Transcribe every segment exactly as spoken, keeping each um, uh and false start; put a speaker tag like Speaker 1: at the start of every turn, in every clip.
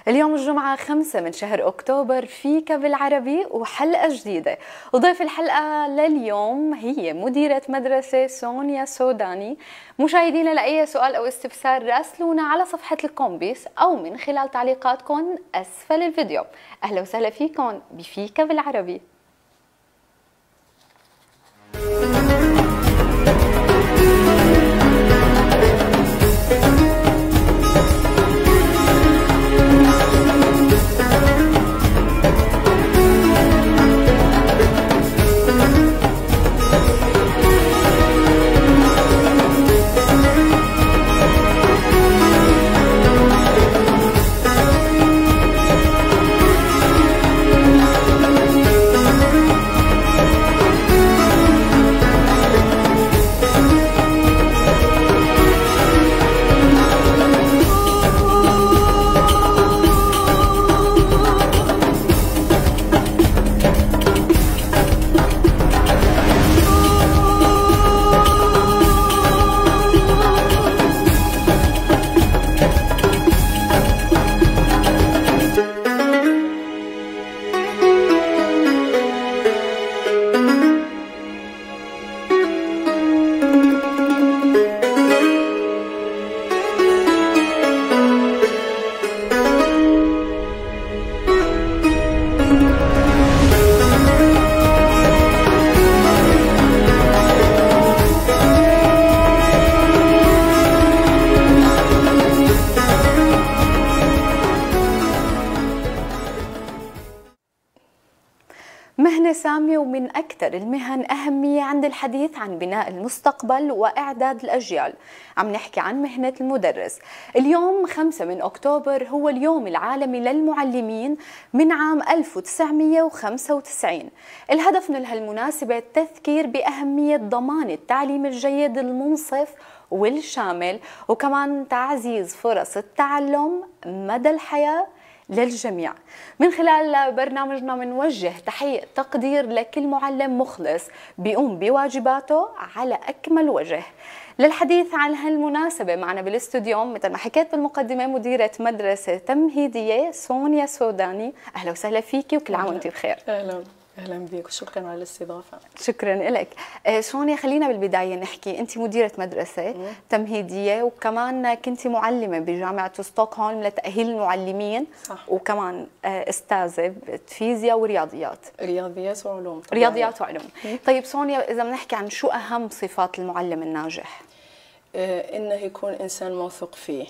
Speaker 1: اليوم الجمعة خمسة من شهر أكتوبر، فيك بالعربي وحلقة جديدة. وضيف الحلقة لليوم هي مديرة مدرسة سونيا سوداني. مشاهدينا، لأي سؤال أو استفسار راسلونا على صفحة الكومبيس أو من خلال تعليقاتكم أسفل الفيديو. أهلا وسهلا فيكم بفيك بالعربي. مهنة سامية ومن أكثر المهن أهمية عند الحديث عن بناء المستقبل وإعداد الأجيال. عم نحكي عن مهنة المدرس. اليوم خمسة من أكتوبر هو اليوم العالمي للمعلمين من عام ألف وتسعمئة وخمسة وتسعين. الهدف من هالمناسبة التذكير بأهمية ضمان التعليم الجيد المنصف والشامل، وكمان تعزيز فرص التعلم مدى الحياة للجميع. من خلال برنامجنا منوجه تحية تقدير لكل معلم مخلص بيقوم بواجباته على أكمل وجه. للحديث عن هالمناسبة معنا بالاستوديو مثل ما حكيت بالمقدمة مديرة مدرسة تمهيدية سونيا سوداني. أهلا وسهلا فيكي وكل عام وانت بخير.
Speaker 2: أهلا أهلا بك وشكرا على الاستضافة.
Speaker 1: شكرا لك. سونيا، خلينا بالبداية نحكي، أنت مديرة مدرسة مم. تمهيدية، وكمان كنت معلمة بجامعة ستوكهولم لتأهيل المعلمين. صح. وكمان أستاذة فيزياء ورياضيات.
Speaker 2: رياضيات وعلوم.
Speaker 1: طبعا. رياضيات وعلوم. مم. طيب سونيا، إذا بنحكي عن شو أهم صفات المعلم الناجح؟
Speaker 2: آه إنه يكون إنسان موثوق فيه.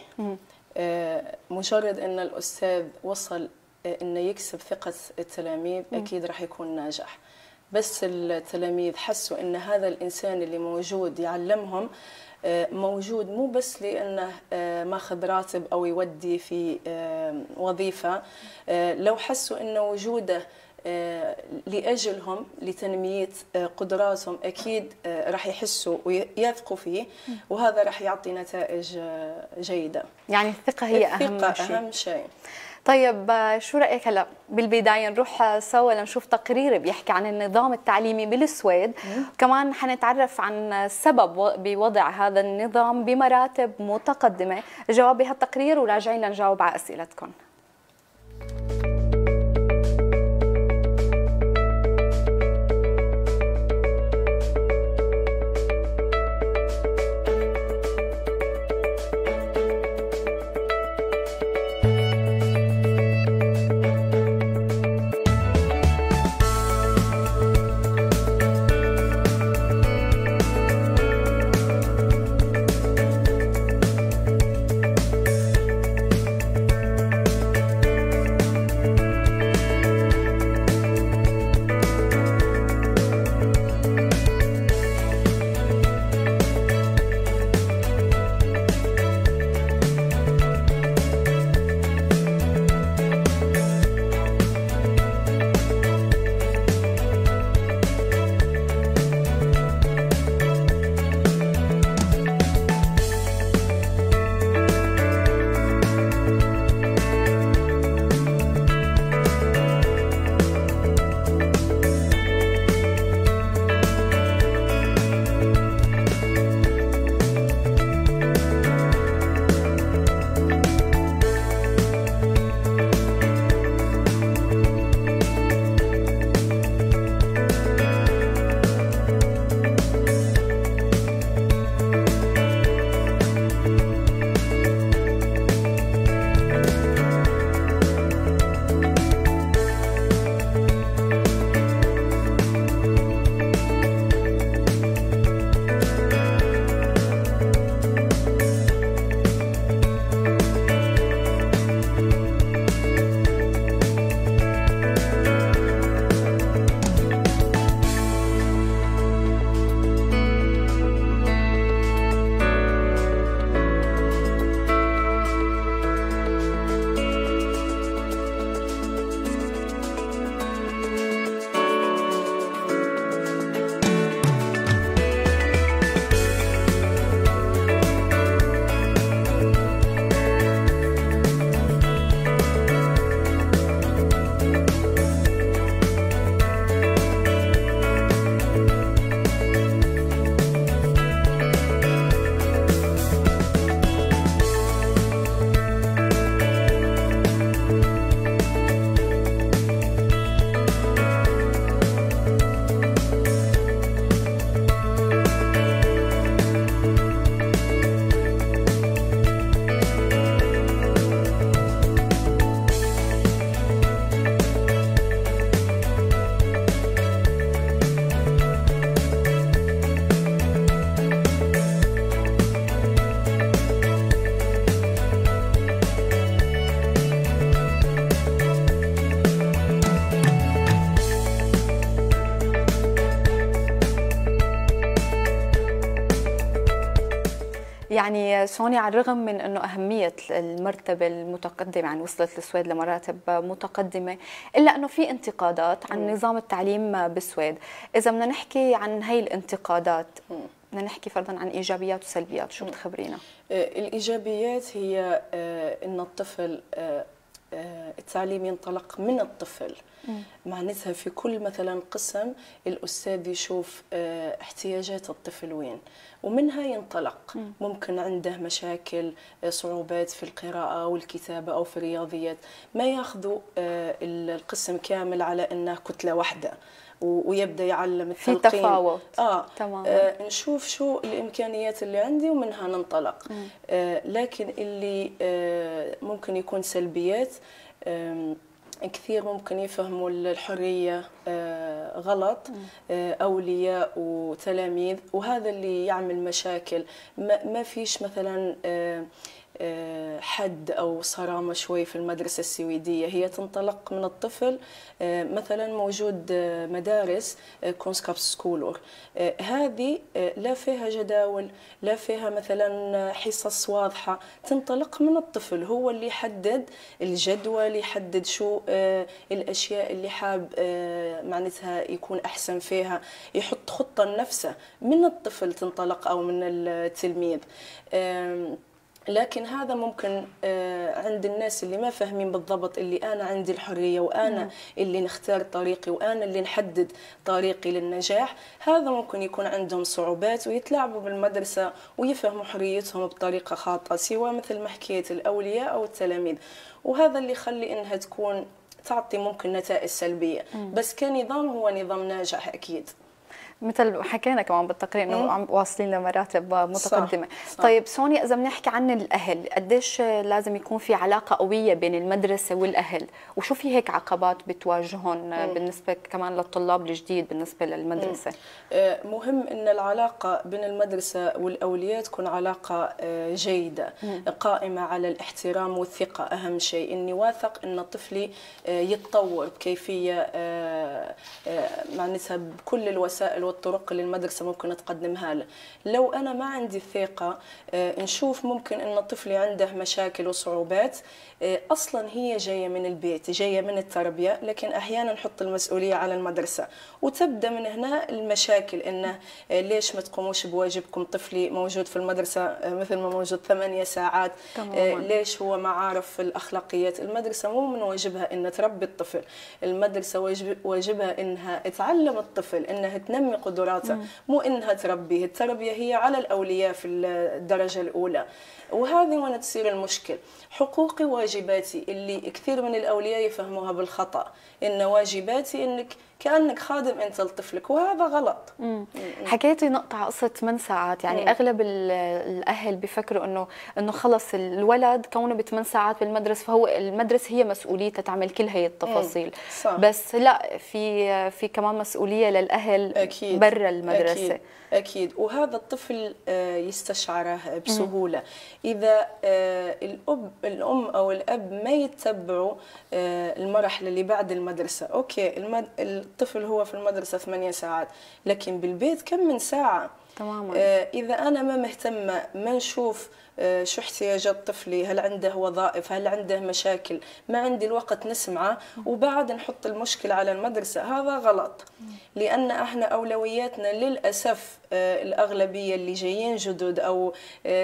Speaker 2: آه مجرد إن الأستاذ وصل إنه يكسب ثقة التلاميذ أكيد راح يكون ناجح. بس التلاميذ حسوا إن هذا الإنسان اللي موجود يعلمهم موجود مو بس لأنه ماخذ راتب أو يودي في وظيفة، لو حسوا إن وجوده لأجلهم لتنمية قدراتهم أكيد راح يحسوا ويثقوا فيه، وهذا راح يعطي نتائج جيدة.
Speaker 1: يعني الثقة هي أهم شيء.
Speaker 2: أهم شيء.
Speaker 1: طيب شو رأيك هلا بالبداية نروح سوا لنشوف تقرير بيحكي عن النظام التعليمي بالسويد، كمان حنتعرف عن السبب بوضع هذا النظام بمراتب متقدمة. الجواب بهالتقرير وراجعين لنجاوب على أسئلتكم. يعني سوني، على الرغم من أنه أهمية المرتبة المتقدمة، يعني وصلت السويد لمراتب متقدمة، إلا أنه في انتقادات عن نظام التعليم بالسويد. إذا بدنا نحكي عن هي الانتقادات، بدنا نحكي فرضا عن إيجابيات وسلبيات، شو بتخبرينا؟
Speaker 2: الإيجابيات هي أن الطفل التعليم ينطلق من الطفل. معناتها في كل مثلا قسم الأستاذ يشوف احتياجات الطفل وين، ومنها ينطلق. ممكن عنده مشاكل، صعوبات في القراءة والكتابة أو في الرياضيات، ما ياخذوا القسم كامل على أنه كتلة واحدة ويبدا يعلم التلقين.
Speaker 1: في تفاوت.
Speaker 2: اه, آه نشوف شو الامكانيات اللي عندي ومنها ننطلق. آه لكن اللي آه ممكن يكون سلبيات، آه كثير ممكن يفهموا الحريه آه غلط، آه اولياء وتلاميذ، وهذا اللي يعمل مشاكل. ما, ما فيش مثلا آه حد أو صرامة شوي في المدرسة السويدية، هي تنطلق من الطفل. مثلا موجود مدارس كونسكاب سكولور، هذه لا فيها جداول، لا فيها مثلا حصص واضحة، تنطلق من الطفل، هو اللي يحدد الجدول، يحدد شو الأشياء اللي حاب معناتها يكون أحسن فيها، يحط خطة لنفسه من الطفل تنطلق أو من التلميذ. لكن هذا ممكن عند الناس اللي ما فاهمين بالضبط اللي أنا عندي الحرية وأنا اللي نختار طريقي وأنا اللي نحدد طريقي للنجاح، هذا ممكن يكون عندهم صعوبات ويتلاعبوا بالمدرسة ويفهموا حريتهم بطريقة خاطئة، سواء مثل ما حكيت الأولياء أو التلاميذ. وهذا اللي يخلي إنها تكون تعطي ممكن نتائج سلبية، بس كنظام هو نظام ناجح أكيد.
Speaker 1: مثل حكينا كمان بالتقرير انه عم واصلين لمراتب متقدمه. صح. صح. طيب سوني، اذا بنحكي عن الاهل، قديش لازم يكون في علاقه قويه بين المدرسه والاهل، وشو في هيك عقبات بتواجههم مم. بالنسبه كمان للطلاب الجديد بالنسبه للمدرسه؟
Speaker 2: مم. مهم ان العلاقه بين المدرسه والاولياء تكون علاقه جيده، مم. قائمه على الاحترام والثقه. اهم شيء اني واثق ان طفلي يتطور بكيفيه معناتها بكل الوسائل والطرق اللي المدرسة ممكن تقدمها له. لو أنا ما عندي الثقة، نشوف ممكن أن طفلي عنده مشاكل وصعوبات أصلا هي جاية من البيت، جاية من التربية، لكن أحيانا نحط المسؤولية على المدرسة، وتبدأ من هنا المشاكل. إنه ليش ما تقوموش بواجبكم؟ طفلي موجود في المدرسة مثل ما موجود ثمانية ساعات، تماما. ليش هو ما عارف الأخلاقيات؟ المدرسة مو من واجبها إن تربي الطفل، المدرسة واجبها إنها تعلم الطفل، إنها تنمي قدراته، مو إنها تربيه. التربية هي على الأولياء في الدرجة الأولى، وهذه وين تصير المشكل. حقوقي واجباتي اللي كثير من الأولياء يفهموها بالخطأ، إن واجباتي إنك كأنك خادم أنت لطفلك، وهذا غلط.
Speaker 1: مم. حكيتي نقطة على قصة ثمان ساعات، يعني مم. أغلب الأهل بيفكروا إنه إنه خلص الولد كونه بثمان ساعات بالمدرسة فهو المدرسة هي مسؤوليتها تعمل كل هي التفاصيل. صح. بس لا، في في كمان مسؤولية للأهل أكيد برا المدرسة.
Speaker 2: أكيد. أكيد، وهذا الطفل يستشعره بسهولة. إذا الأب الأم أو الأب ما يتبعوا المراحل اللي بعد المدرسة، أوكي المد... الطفل هو في المدرسة ثمانية ساعات، لكن بالبيت كم من ساعة؟
Speaker 1: تماما.
Speaker 2: إذا أنا ما مهتمة، ما نشوف شو احتياجات طفلي، هل عنده وظائف، هل عنده مشاكل، ما عندي الوقت نسمعه وبعد نحط المشكلة على المدرسة، هذا غلط. لأن احنا أولوياتنا للأسف الأغلبية اللي جايين جدد أو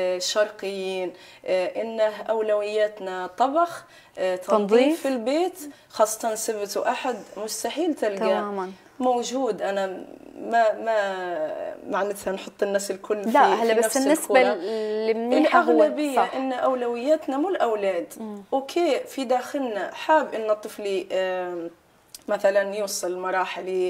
Speaker 2: شرقيين، إنه أولوياتنا طبخ، تنظيف في البيت، خاصة سبت وأحد مستحيل تلقى موجود. أنا ما ما معناتها نحط الناس الكل في
Speaker 1: لا هلا، بس النسبة
Speaker 2: المنيحة هو الأغلبية إن أولوياتنا مو الأولاد. مم. أوكي في داخلنا حاب إن طفلي آه مثلا يوصل مراحل،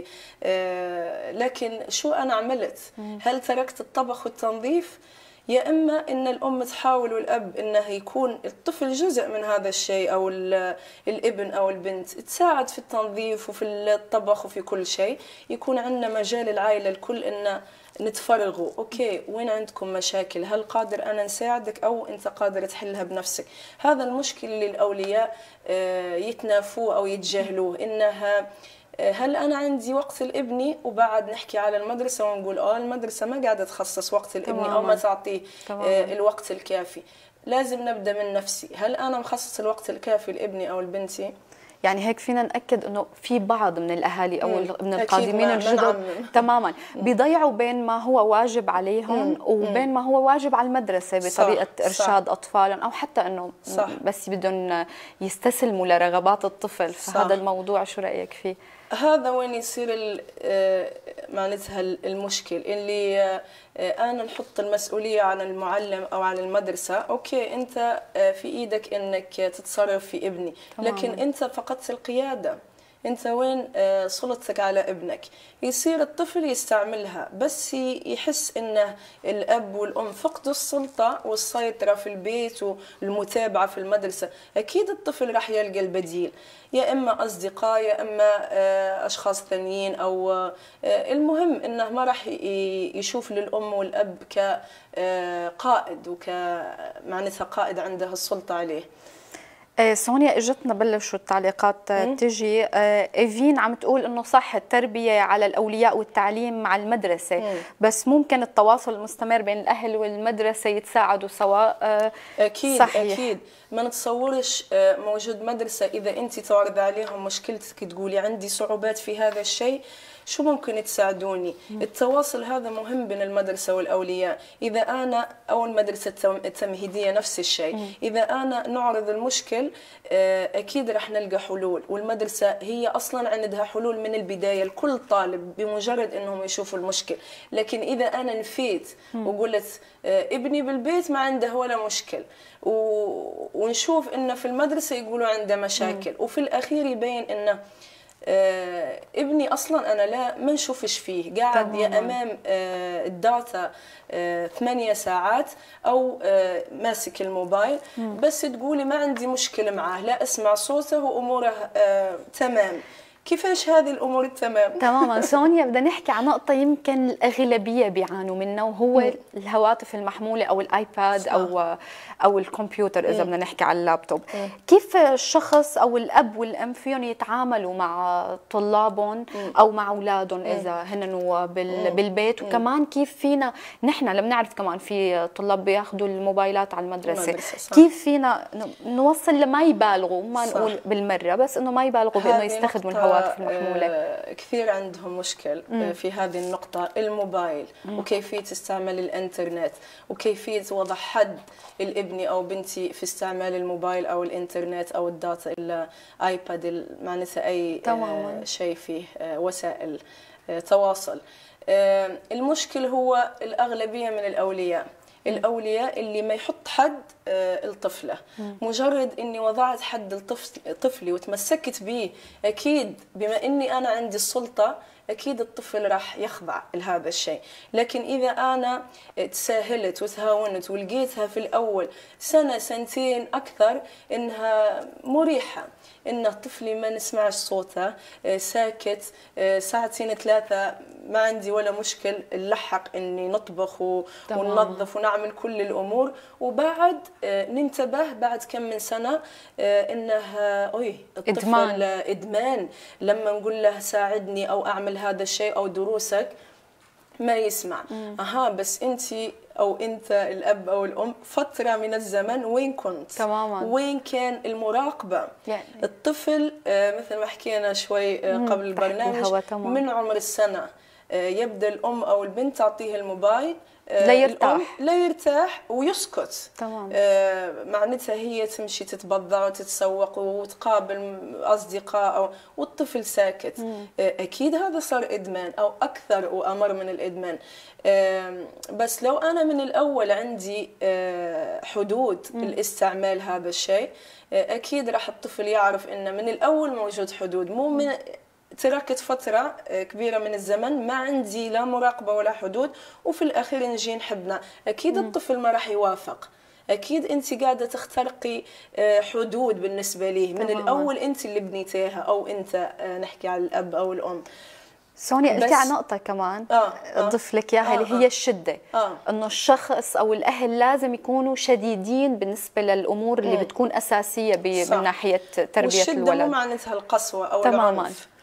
Speaker 2: آه لكن شو أنا عملت؟ مم. هل تركت الطبخ والتنظيف؟ يا إما إن الأم تحاول والأب إنه يكون الطفل جزء من هذا الشيء، أو الابن أو البنت تساعد في التنظيف وفي الطبخ وفي كل شيء، يكون عندنا مجال العائلة الكل إن نتفرغوا. أوكي وين عندكم مشاكل؟ هل قادر أنا نساعدك أو أنت قادر تحلها بنفسك؟ هذا المشكل اللي الأولياء يتنافوه أو يتجاهلوه، إنها هل أنا عندي وقت لابني؟ وبعد نحكي على المدرسة ونقول آه المدرسة ما قاعدة تخصص وقت لابني أو ما تعطيه تماما الوقت الكافي. لازم نبدأ من نفسي، هل أنا مخصص الوقت الكافي لابني أو لبنتي؟
Speaker 1: يعني هيك فينا نأكد أنه في بعض من الأهالي أو من القادمين الجدد تماما بيضيعوا بين ما هو واجب عليهم مم. وبين ما هو واجب على المدرسة بطريقة صح. إرشاد صح. أطفالهم، أو حتى أنه صح. بس بدهم يستسلموا لرغبات الطفل. فهذا الموضوع شو رأيك فيه؟
Speaker 2: هذا وين يصير معناتها المشكل اللي أنا نحط المسؤولية على المعلم أو على المدرسة. أوكي أنت في إيدك أنك تتصرف في ابني، لكن أنت فقدت القيادة. أنت وين سلطتك على ابنك؟ يصير الطفل يستعملها بس يحس أنه الأب والأم فقدوا السلطة والسيطرة في البيت والمتابعة في المدرسة. أكيد الطفل راح يلقى البديل، يا إما أصدقاء يا إما أشخاص ثانيين، أو المهم أنه ما راح يشوف للأم والأب كقائد وكمعناتها قائد عنده السلطة عليه.
Speaker 1: سونيا اجتنا بلشوا التعليقات تجي. ايفين عم تقول انه صح التربيه على الاولياء والتعليم مع المدرسه، مم. بس ممكن التواصل المستمر بين الاهل والمدرسه يتساعدوا سوا.
Speaker 2: اكيد صحيح. اكيد ما نتصورش موجود مدرسه اذا انت تعرض عليهم مشكلتك تقولي عندي صعوبات في هذا الشيء شو ممكن تساعدوني. مم. التواصل هذا مهم بين المدرسة والأولياء. إذا أنا أو المدرسة التمهيدية نفس الشيء. مم. إذا أنا نعرض المشكل أكيد رح نلقى حلول، والمدرسة هي أصلا عندها حلول من البداية لكل طالب بمجرد أنهم يشوفوا المشكل. لكن إذا أنا نفيت مم. وقلت ابني بالبيت ما عنده ولا مشكل ونشوف إنه في المدرسة يقولوا عنده مشاكل، مم. وفي الأخير يبين إنه آه ابني اصلا انا لا ما نشوفش فيه قاعد يا امام آه الداتا آه ثمانية ساعات او آه ماسك الموبايل. مم. بس تقولي ما عندي مشكله معاه، لا اسمع صوته واموره آه تمام. كيفاش هذه الامور التمام؟
Speaker 1: تماما. سونيا بدنا نحكي عن نقطه يمكن الاغلبيه بيعانوا منها، وهو مم. الهواتف المحموله او الايباد صح. او او الكمبيوتر اذا بدنا نحكي على اللابتوب. مم. كيف الشخص او الاب والام فيهم يتعاملوا مع طلابهم مم. او مع اولادهم اذا هن بال بالبيت؟ مم. وكمان كيف فينا نحن لما نعرف كمان في طلاب بياخذوا الموبايلات على المدرسه، كيف فينا نوصل لما يبالغوا، ما صح. نقول بالمره بس انه ما يبالغوا بانه يستخدموا الهواتف المحمولة.
Speaker 2: كثير عندهم مشكل مم. في هذه النقطة، الموبايل مم. وكيفية استعمال الانترنت وكيفية وضع حد لابني أو بنتي في استعمال الموبايل أو الانترنت أو الداتا إلا آيباد معناتها أي تماما. شيء فيه وسائل تواصل. المشكل هو الأغلبية من الأولياء الأولياء اللي ما يحط حد الطفلة. مجرد إني وضعت حد لطفلي وتمسكت به، أكيد بما إني أنا عندي السلطة أكيد الطفل راح يخضع لهذا الشيء. لكن إذا أنا تساهلت وتهاونت ولقيتها في الأول سنة سنتين أكثر إنها مريحة، إن طفلي ما نسمعش صوته ساكت ساعتين ثلاثة ما عندي ولا مشكل، نلحق إني نطبخ وننظف ونعمل كل الأمور، وبعد ننتبه بعد كم من سنة إنه أوي الطفل إدمان. إدمان لما نقول له ساعدني أو أعمل هذا الشيء أو دروسك ما يسمع. مم. أها بس أنت أو أنت الأب أو الأم فترة من الزمن وين كنت؟ تماما. وين كان المراقبة؟ يعني الطفل مثل ما حكينا شوي قبل البرنامج من عمر السنة يبدأ الأم أو البنت تعطيه الموبايل
Speaker 1: لا يرتاح
Speaker 2: لا يرتاح ويسكت. تمام. آه معناتها هي تمشي تتبضع وتتسوق وتقابل أصدقاء أو والطفل ساكت. آه أكيد هذا صار إدمان أو أكثر وأمر من الإدمان. آه بس لو أنا من الأول عندي آه حدود مم. الاستعمال هذا الشيء، آه أكيد راح الطفل يعرف إن من الأول موجود حدود، مو من تركت فترة كبيرة من الزمن ما عندي لا مراقبة ولا حدود وفي الأخير نجي نحبنا. أكيد مم. الطفل ما راح يوافق. أكيد أنت قاعدة تخترقي حدود بالنسبة ليه من تمام. الأول أنت اللي بنيتيها أو أنت نحكي على الأب أو الأم.
Speaker 1: سونيا قلتي على نقطة كمان آه أضيف لك إياها اللي آه هي الشدة. آه إنه الشخص أو الأهل لازم يكونوا شديدين بالنسبة للأمور اللي مم. بتكون أساسية من ناحية تربية
Speaker 2: الولد. والشدة مو معناتها القسوة أو
Speaker 1: تماما.
Speaker 2: العنف.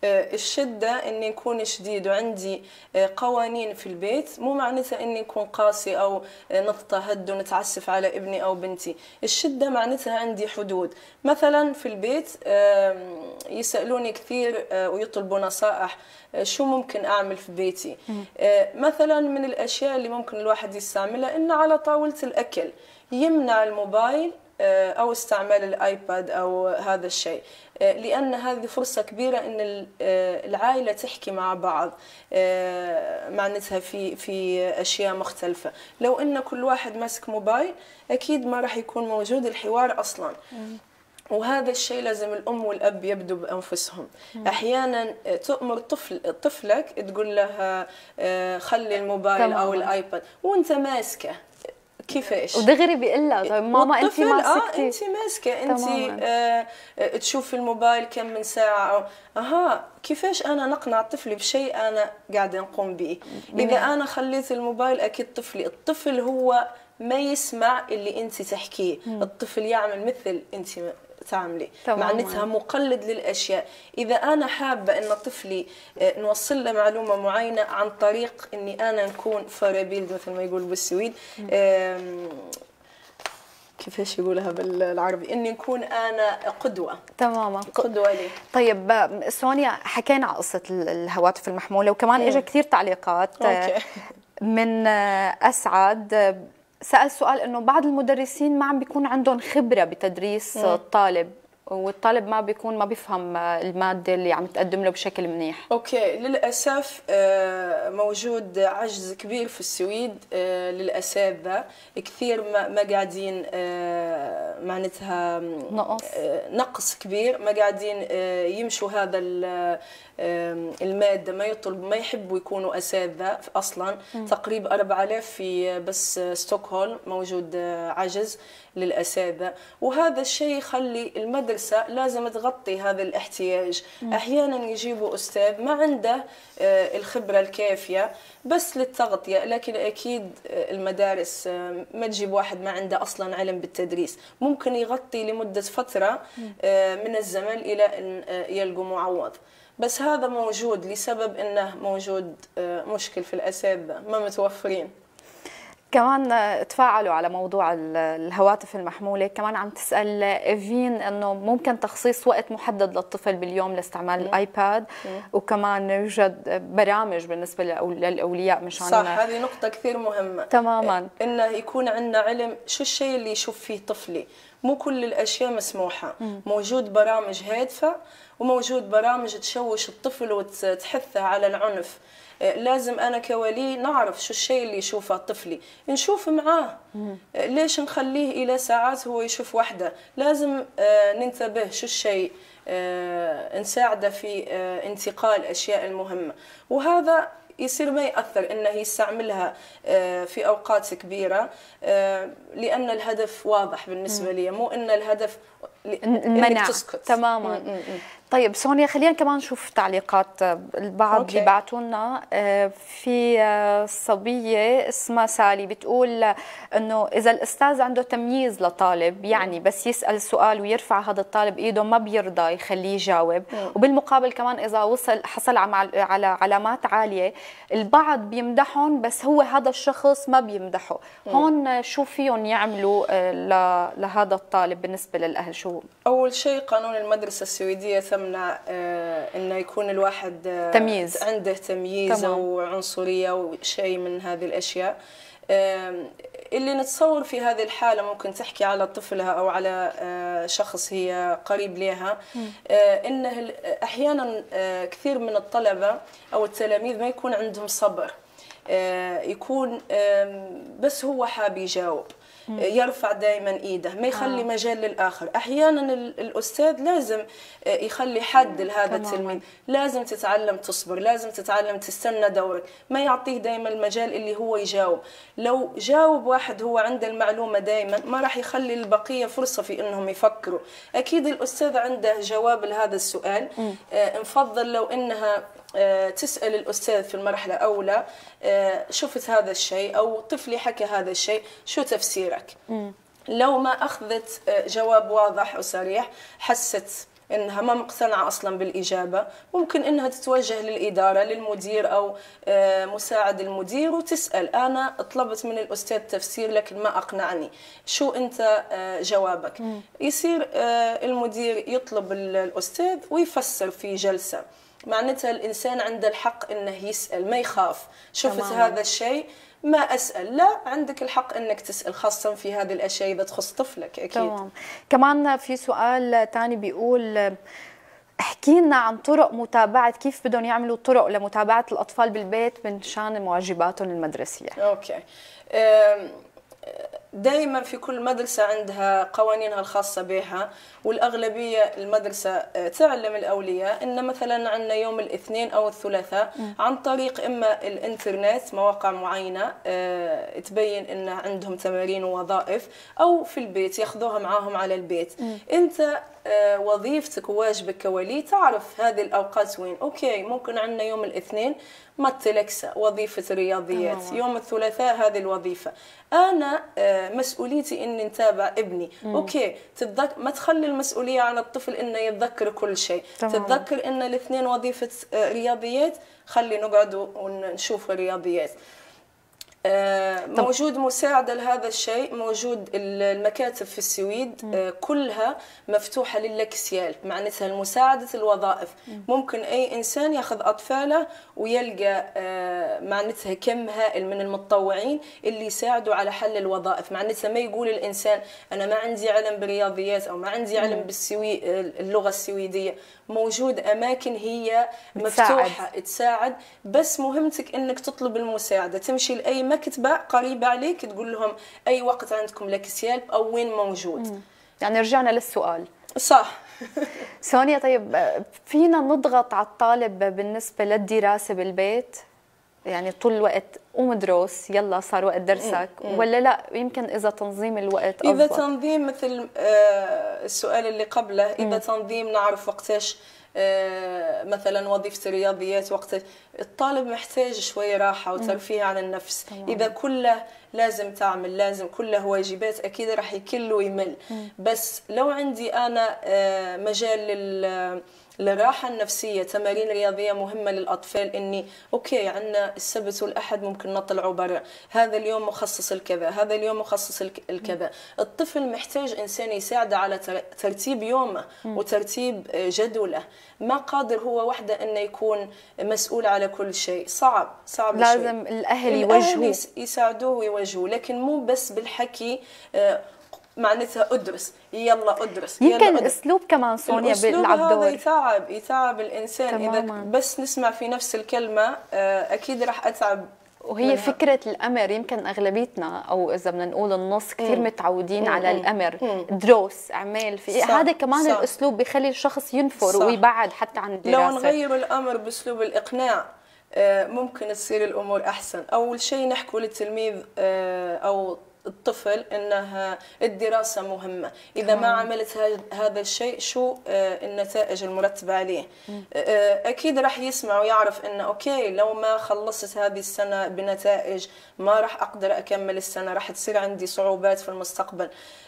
Speaker 2: الشدة إني نكون شديد وعندي قوانين في البيت مو معناتها إني نكون قاسي أو نضطهد ونتعسف على ابني أو بنتي. الشدة معناتها عندي حدود. مثلا في البيت يسألوني كثير ويطلبوا نصائح شو ممكن أعمل في بيتي. مثلا من الأشياء اللي ممكن الواحد يستعملها إنه على طاولة الأكل يمنع الموبايل أو استعمال الآيباد أو هذا الشيء، لأن هذه فرصة كبيرة إن العائلة تحكي مع بعض معناتها في في أشياء مختلفة. لو إن كل واحد ماسك موبايل أكيد ما راح يكون موجود الحوار أصلاً. وهذا الشيء لازم الأم والأب يبدوا بأنفسهم. أحيانا تأمر طفل طفلك تقول له خلي الموبايل أو الآيباد وأنت ماسكه، كيفاش؟
Speaker 1: ودغري بيقول لها طيب ماما انت ماسكتي،
Speaker 2: اه انت ماسكه، انت آه تشوفي الموبايل كم من ساعه او اها كيفاش انا نقنع طفلي بشيء انا قاعده نقوم به؟ اذا انا خليت الموبايل اكيد طفلي، الطفل هو ما يسمع اللي انت تحكيه، الطفل يعمل مثل انت تعملي، معناتها مقلد للاشياء. اذا انا حابه ان طفلي نوصل له معلومه معينه عن طريق اني انا نكون فرابيلد مثل ما يقول بالسويد، كيفاش يقولها بالعربي، اني نكون انا قدوه.
Speaker 1: تماما
Speaker 2: قدوه لي.
Speaker 1: طيب سونيا، حكينا عن قصه الهواتف المحموله وكمان اجى كثير تعليقات. أوكي. من اسعد سأل سؤال انه بعض المدرسين ما عم بيكون عندهم خبره بتدريس م. الطالب، والطالب ما بيكون ما بيفهم الماده اللي عم تقدم له بشكل منيح.
Speaker 2: اوكي، للاسف موجود عجز كبير في السويد للاساتذه، كثير ما قاعدين معناتها
Speaker 1: نقص
Speaker 2: نقص كبير، ما قاعدين يمشوا هذا الماده، ما يطلب ما يحبوا يكونوا اساتذه اصلا. م. تقريبا أربعة آلاف في بس ستوكهولم موجود عجز للاساتذه، وهذا الشيء يخلي المدرسه لازم تغطي هذا الاحتياج. م. احيانا يجيبوا استاذ ما عنده الخبره الكافيه بس للتغطيه، لكن اكيد المدارس ما تجيب واحد ما عنده اصلا علم بالتدريس، ممكن يغطي لمده فتره من الزمن الى ان يلقوا معوض. بس هذا موجود لسبب انه موجود مشكل في الاساتذه ما متوفرين.
Speaker 1: كمان تفاعلوا على موضوع الهواتف المحمولة، كمان عم تسأل إيفين أنه ممكن تخصيص وقت محدد للطفل باليوم لاستعمال م. الآيباد، م. وكمان يوجد برامج بالنسبة للأولياء مشان
Speaker 2: صح. هذه نقطة كثير مهمة
Speaker 1: تماما،
Speaker 2: إنه يكون عندنا علم شو الشيء اللي يشوف فيه طفلي. مو كل الأشياء مسموحة. م. موجود برامج هادفة وموجود برامج تشوش الطفل وتحثه على العنف. لازم أنا كولي نعرف شو الشيء اللي يشوفه طفلي، نشوف معاه. مم. ليش نخليه إلى ساعات هو يشوف وحده؟ لازم ننتبه شو الشيء، نساعده في انتقال الأشياء المهمة، وهذا يصير ما يأثر إنه يستعملها في أوقات كبيرة، لأن الهدف واضح بالنسبة لي، مو إن الهدف
Speaker 1: المنع. تماما. م -م -م. طيب سونيا، خلينا كمان نشوف تعليقات البعض أوكي. اللي بعتوا لنا. في صبيه اسمها سالي بتقول انه اذا الاستاذ عنده تمييز لطالب، يعني بس يسال سؤال ويرفع هذا الطالب ايده ما بيرضى يخليه يجاوب، وبالمقابل كمان اذا وصل حصل على علامات عاليه البعض بيمدحهم بس هو هذا الشخص ما بيمدحه. هون شو فيهم يعملوا لهذا الطالب بالنسبه للاهل؟ شو
Speaker 2: اول شيء قانون المدرسه السويديه تمنع آه انه يكون الواحد آه
Speaker 1: تمييز،
Speaker 2: عنده تمييز تمام. او عنصريه او شيء من هذه الاشياء. آه اللي نتصور في هذه الحاله ممكن تحكي على طفلها او على آه شخص هي قريب لها، آه انه احيانا آه كثير من الطلبه او التلاميذ ما يكون عندهم صبر، آه يكون آه بس هو حاب يجاوب، يرفع دائما ايده، ما يخلي آه. مجال للاخر. احيانا الاستاذ لازم يخلي حد لهذا التلميذ، لازم تتعلم تصبر، لازم تتعلم تستنى دورك، ما يعطيه دائما المجال اللي هو يجاوب. لو جاوب واحد هو عنده المعلومه دائما ما راح يخلي البقيه فرصه في انهم يفكروا. اكيد الاستاذ عنده جواب لهذا السؤال، آه نفضل لو انها تسأل الأستاذ في المرحلة الأولى شفت هذا الشيء أو طفلي حكى هذا الشيء شو تفسيرك؟ م. لو ما أخذت جواب واضح وصريح، حست انها ما مقتنعه اصلا بالاجابه، ممكن انها تتوجه للاداره للمدير او مساعد المدير وتسال انا طلبت من الاستاذ تفسير لكن ما اقنعني، شو انت جوابك؟ يصير المدير يطلب الاستاذ ويفسر في جلسه. معناتها الانسان عنده الحق انه يسال، ما يخاف. شفت تماما. هذا الشيء ما أسأل، لا، عندك الحق أنك تسأل، خاصة في هذه الأشياء إذا تخص طفلك أكيد.
Speaker 1: تمام. كمان في سؤال تاني بيقول احكي لنا عن طرق متابعة، كيف بدهم يعملوا طرق لمتابعة الأطفال بالبيت من شان مواجباتهم المدرسية.
Speaker 2: أوكي. دائما في كل مدرسة عندها قوانينها الخاصة بها، والأغلبية المدرسة تعلم الأولياء أن مثلا عندنا يوم الاثنين أو الثلاثاء عن طريق إما الإنترنت مواقع معينة تبين أن عندهم تمارين ووظائف، أو في البيت ياخذوها معاهم على البيت. م. أنت وظيفتك وواجبك كولي تعرف هذه الأوقات وين. أوكي، ممكن عندنا يوم الاثنين ماتلكسة وظيفة الرياضيات، أوه. يوم الثلاثاء هذه الوظيفة. أنا مسؤوليتي إني نتابع ابني. مم. أوكي، تتذكر ما تخلي المسؤولية على الطفل إنه يتذكر كل شيء. تمام. تتذكر إن الاثنين وظيفة رياضيات، خلي نقعد ونشوف الرياضيات. موجود مساعدة لهذا الشيء، موجود المكاتب في السويد كلها مفتوحة للكسيال، معناتها المساعدة الوظائف. ممكن أي إنسان يأخذ أطفاله ويلقى معناتها كم هائل من المتطوعين اللي يساعدوا على حل الوظائف. معناتها ما يقول الإنسان أنا ما عندي علم بالرياضيات أو ما عندي علم بالسوي اللغة السويدية. موجود أماكن هي مفتوحة تساعد. تساعد، بس مهمتك إنك تطلب المساعدة، تمشي لأي مكتبة قريبة عليك تقول لهم أي وقت عندكم لكسيال أو وين موجود.
Speaker 1: مم. يعني رجعنا للسؤال.
Speaker 2: صح.
Speaker 1: سونيا، طيب فينا نضغط على الطالب بالنسبة للدراسة بالبيت؟ يعني طول الوقت قوم دروس، يلا صار وقت درسك، مم. ولا لا يمكن إذا تنظيم الوقت أفضل؟
Speaker 2: إذا تنظيم مثل السؤال اللي قبله، إذا مم. تنظيم نعرف وقتاش مثلا وظيفة الرياضيات، وقت الطالب محتاج شوية راحة وترفيه عن النفس. طبعا. إذا كله لازم تعمل، لازم كله واجبات، أكيد راح يكل ويمل. مم. بس لو عندي أنا مجال لل للراحة النفسية، تمارين رياضية مهمة للأطفال، إني أوكي عندنا السبت والأحد ممكن نطلعوا برا، هذا اليوم مخصص الكذا، هذا اليوم مخصص الكذا. الطفل محتاج إنسان يساعده على ترتيب يومه وترتيب جدوله. ما قادر هو وحده إنه يكون مسؤول على كل شيء، صعب صعب.
Speaker 1: لازم
Speaker 2: شوي.
Speaker 1: الأهل يوجهوه،
Speaker 2: يساعدوه ويوجهوه، لكن مو بس بالحكي. معناتها ادرس، يلا ادرس،
Speaker 1: يمكن
Speaker 2: يلا
Speaker 1: الاسلوب كمان سونيا بيلعب دور.
Speaker 2: هذا يتعب يتعب الانسان. تماما. اذا بس نسمع في نفس الكلمه اكيد راح اتعب.
Speaker 1: وهي منها. فكره الامر، يمكن اغلبيتنا او اذا بدنا نقول النص كثير متعودين مم. على الامر. مم. دروس، اعمال، في هذا كمان صح. الاسلوب بيخلي الشخص ينفر صح. ويبعد حتى عن الدراسه.
Speaker 2: لو نغير الامر باسلوب الاقناع ممكن تصير الامور احسن. اول شيء نحكوا للتلميذ او الطفل انها الدراسه مهمه، اذا ما عملت هذا الشيء شو النتائج المرتبه عليه. اكيد راح يسمع ويعرف انه اوكي لو ما خلصت هذه السنه بنتائج ما راح اقدر اكمل السنه، راح تصير عندي صعوبات في المستقبل.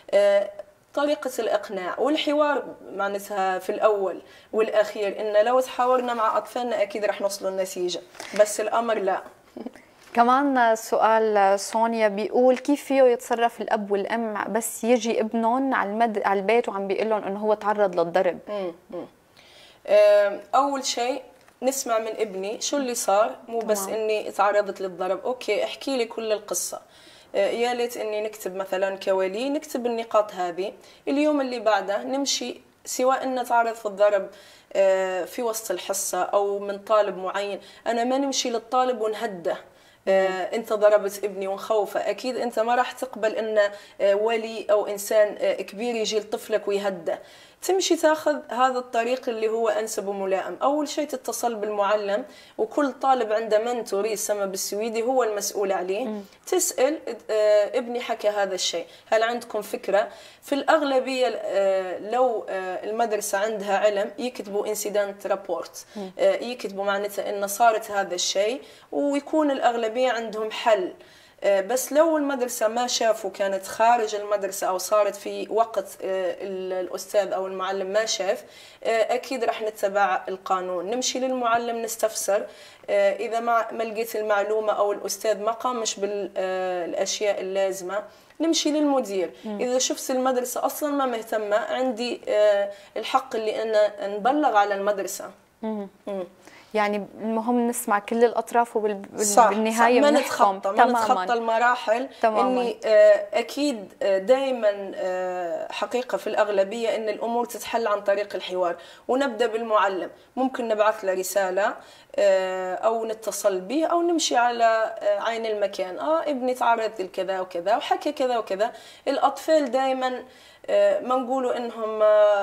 Speaker 2: طريقة الإقناع والحوار معناتها في الأول والأخير، إن لو تحاورنا مع أطفالنا أكيد راح نوصلوا النتيجة، بس الأمر لا.
Speaker 1: كمان سؤال سونيا بيقول كيف فيه يتصرف الأب والأم بس يجي ابنهم على المد... على البيت وعم بيقول لهم إنه هو تعرض للضرب؟
Speaker 2: مم. أول شيء نسمع من ابني شو اللي صار، مو بس طبعا. إني تعرضت للضرب. أوكي احكي لي كل القصة. يا ليت إني نكتب مثلا كولي نكتب النقاط هذه، اليوم اللي بعده نمشي، سواء إن تعرض الضرب في وسط الحصة أو من طالب معين، أنا ما نمشي للطالب ونهده. آه، انت ضربت ابني ونخوفه. اكيد انت ما راح تقبل ان آه، ولي او انسان آه، كبير يجي لطفلك ويهده. تمشي تاخذ هذا الطريق اللي هو انسب وملائم. اول شيء تتصل بالمعلم، وكل طالب عنده منتور يسمى بالسويدي هو المسؤول عليه. م. تسال آه، ابني حكى هذا الشيء، هل عندكم فكره؟ في الاغلبيه آه، لو آه، المدرسه عندها علم يكتبوا انسيدنت رابورت، آه، يكتبوا معناتها ان صارت هذا الشيء، ويكون الاغلبيه عندهم حل. بس لو المدرسة ما شافوا، كانت خارج المدرسة أو صارت في وقت الأستاذ أو المعلم ما شاف، أكيد راح نتبع القانون، نمشي للمعلم نستفسر. إذا ما ما لقيت المعلومة أو الأستاذ ما قامش بالأشياء اللازمة نمشي للمدير. م. إذا شفت المدرسة أصلا ما مهتمة، عندي الحق اللي أنا نبلغ على المدرسة. م. م.
Speaker 1: يعني المهم نسمع كل الأطراف وبالنهاية
Speaker 2: ما نتخطى ما نتخطى المراحل.
Speaker 1: تماماً.
Speaker 2: إني أكيد دائما حقيقة في الأغلبية إن الأمور تتحل عن طريق الحوار، ونبدأ بالمعلم. ممكن نبعث له رسالة أو نتصل به أو نمشي على عين المكان، آه ابني تعرض لكذا وكذا وحكى كذا وكذا. الأطفال دائما ما نقولوا إنهم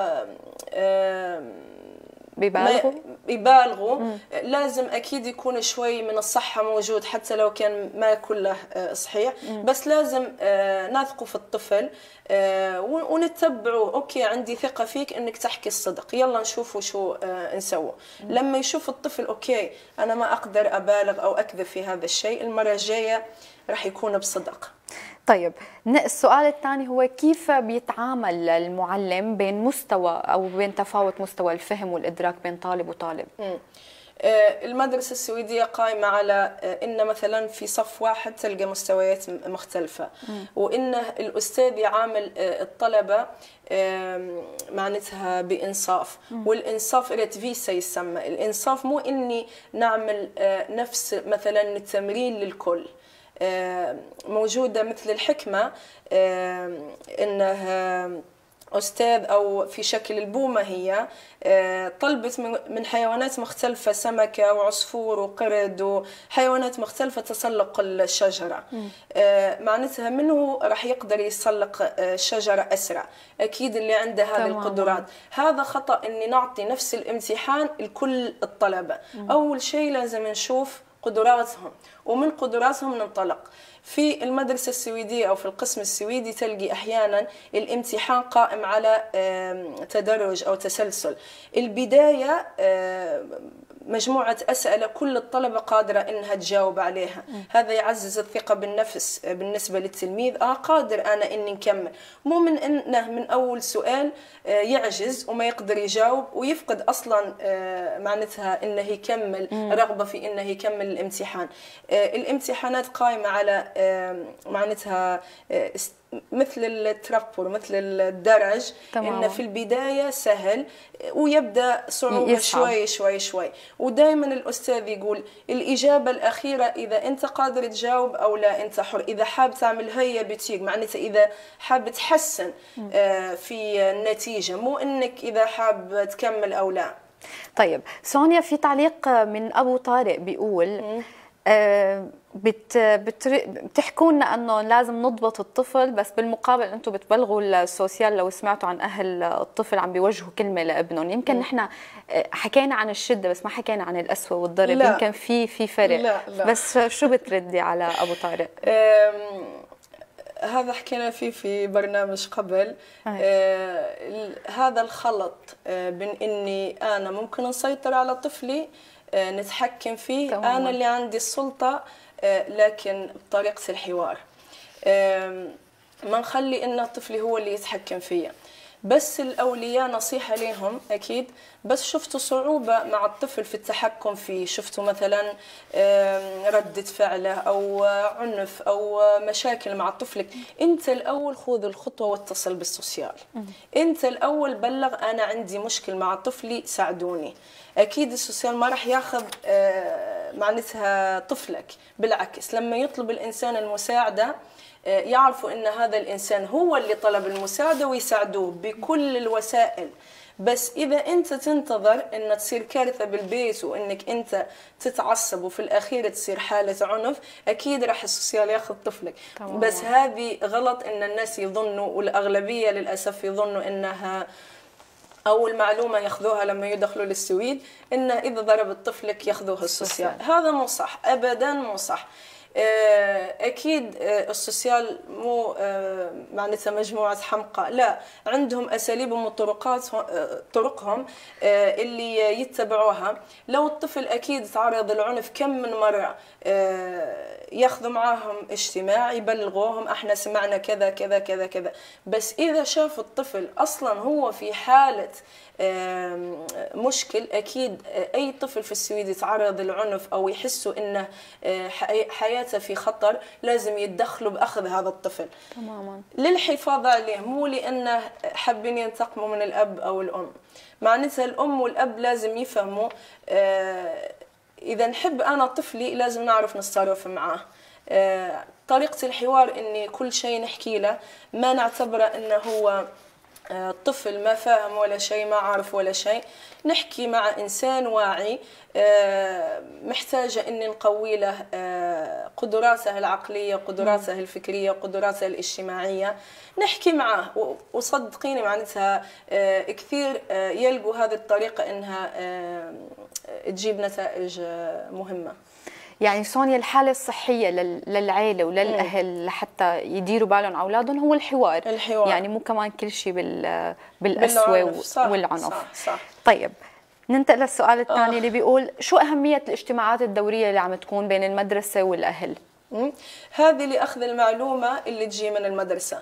Speaker 1: بيبالغوا
Speaker 2: بيبالغوا لازم اكيد يكون شوي من الصحه موجود، حتى لو كان ما كله صحيح. مم. بس لازم نثق في الطفل ونتبعه. اوكي عندي ثقه فيك انك تحكي الصدق، يلا نشوفوا شو نسوي. لما يشوف الطفل اوكي انا ما اقدر ابالغ او اكذب في هذا الشيء، المره الجايه راح يكون بصدق.
Speaker 1: طيب السؤال الثاني هو كيف بيتعامل المعلم بين مستوى أو بين تفاوت مستوى الفهم والإدراك بين طالب وطالب؟
Speaker 2: م. المدرسة السويدية قائمة على إن مثلا في صف واحد تلقى مستويات مختلفة، م. وإن الأستاذ يعامل الطلبة معناتها بإنصاف. م. والإنصاف رتفيسا يسمى الإنصاف، مو إني نعمل نفس مثلا التمرين للكل. موجودة مثل الحكمة إنها أستاذ أو في شكل البومة، هي طلبت من حيوانات مختلفة، سمكة وعصفور وقرد وحيوانات مختلفة تسلق الشجرة. معناتها منه راح يقدر يسلق الشجرة أسرع. أكيد اللي عنده هذه القدرات. هذا خطأ إني نعطي نفس الامتحان لكل الطلبة. أول شيء لازم نشوف قدراتهم، ومن قدراتهم ننطلق. في المدرسة السويدية أو في القسم السويدي تلقي أحيانا الامتحان قائم على تدرج أو تسلسل. البداية مجموعة أسئلة كل الطلبة قادرة إنها تجاوب عليها. م. هذا يعزز الثقة بالنفس بالنسبة للتلميذ. آه قادر أنا إني نكمل، مو من إنه من أول سؤال يعجز وما يقدر يجاوب ويفقد أصلا معناتها إنه يكمل. م. رغبة في إنه يكمل الامتحان. الامتحانات قائمة على معناتها مثل التربور، مثل الدرج. إنه في البداية سهل ويبدأ صعوبة يصعب. شوي شوي شوي. ودائما الأستاذ يقول الإجابة الأخيرة إذا أنت قادر تجاوب أو لا أنت حر. إذا حاب تعمل هيا بتيج، معناتها إذا حاب تحسن في النتيجة، مو إنك إذا حاب تكمل أو لا.
Speaker 1: طيب سونيا، في تعليق من أبو طارق بيقول أه بت بتحكوا لنا انه لازم نضبط الطفل، بس بالمقابل انتم بتبلغوا السوسيال لو سمعتوا عن اهل الطفل عم بيوجهوا كلمه لابنهم. يمكن نحن حكينا عن الشده بس ما حكينا عن القسوه والضرب. لا. يمكن في في فرق.
Speaker 2: لا لا.
Speaker 1: بس شو بتردي على ابو طارق؟
Speaker 2: هذا حكينا فيه في برنامج قبل. آه هذا الخلط آه بين اني انا ممكن نسيطر على طفلي، آه نتحكم فيه. تمام. انا اللي عندي السلطه، لكن بطريقة الحوار. ما نخلي إن طفلي هو اللي يتحكم فيا. بس الأولياء نصيحة لهم أكيد، بس شفتوا صعوبة مع الطفل في التحكم فيه، شفتوا مثلا ردة فعله أو عنف أو مشاكل مع طفلك، أنت الأول خذ الخطوة واتصل بالسوسيال. أنت الأول بلغ أنا عندي مشكل مع طفلي ساعدوني. أكيد السوسيال ما راح ياخذ معناتها طفلك، بالعكس لما يطلب الإنسان المساعدة يعرفوا أن هذا الإنسان هو اللي طلب المساعدة ويساعدوه بكل الوسائل. بس إذا أنت تنتظر أن تصير كارثة بالبيت وأنك أنت تتعصب وفي الأخير تصير حالة عنف، أكيد راح السوسيال ياخذ طفلك. طبعا. بس هذه غلط، أن الناس يظنوا والأغلبية للأسف يظنوا أنها أول معلومة ياخذوها لما يدخلوا للسويد إن إذا ضربت طفلك ياخذوها السوسيال. هذا مو صح، أبدا مو صح. اكيد السوسيال مو معناتها مجموعه حمقى، لا، عندهم اساليبهم وطرقات طرقهم اللي يتبعوها. لو الطفل اكيد تعرض للعنف كم من مره ياخذوا معاهم اجتماع يبلغوهم احنا سمعنا كذا كذا كذا كذا. بس اذا شاف الطفل اصلا هو في حاله مشكل، اكيد اي طفل في السويد يتعرض للعنف او يحسوا انه حياته في خطر لازم يتدخلوا باخذ هذا الطفل
Speaker 1: تماما
Speaker 2: للحفاظ عليه، مو لانه حابين ينتقموا من الاب او الام. معناتها الام والاب لازم يفهموا اذا نحب انا طفلي لازم نعرف نتصرف معاه. طريقه الحوار اني كل شيء نحكي له، ما نعتبره انه هو طفل ما فاهم ولا شيء، ما عارف ولا شيء. نحكي مع إنسان واعي محتاجة أن نقوي له قدراته العقلية، قدراته الفكرية، قدراته الاجتماعية. نحكي معه وصدقيني معناتها كثير يلقوا هذه الطريقة أنها تجيب نتائج مهمة.
Speaker 1: يعني سونيا الحالة الصحية للعائلة وللأهل لحتى يديروا بالهم على أولادهم هو الحوار.
Speaker 2: الحوار
Speaker 1: يعني مو كمان كل شيء بال بالقسوة والعنف.
Speaker 2: صح صح.
Speaker 1: طيب ننتقل للسؤال الثاني آه. اللي بيقول شو أهمية الاجتماعات الدورية اللي عم تكون بين المدرسة والأهل؟
Speaker 2: هذه لأخذ المعلومة اللي تجي من المدرسة.